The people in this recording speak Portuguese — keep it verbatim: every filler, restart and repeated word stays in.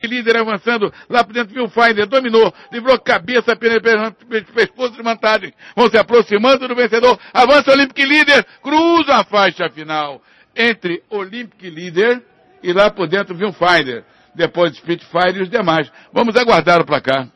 líder avançando lá por dentro, viu o Finder, dominou, livrou cabeça pelo pescoço de vantagem, vão se aproximando do vencedor, avança o Olympic Leader, cruza a faixa final entre Olympic Leader e lá por dentro viu o Finder, depois Spitfire e os demais. Vamos aguardar o placar.